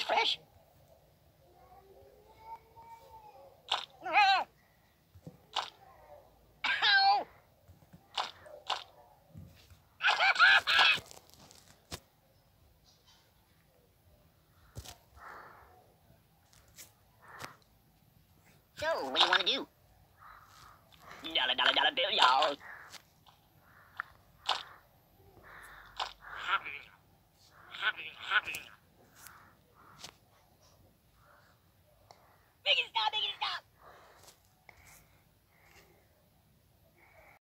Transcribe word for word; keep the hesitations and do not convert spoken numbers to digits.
smells fresh. Ow! So, what do you want to do? Dollar, dollar, dollar bill, y'all. Make it stop, make it stop.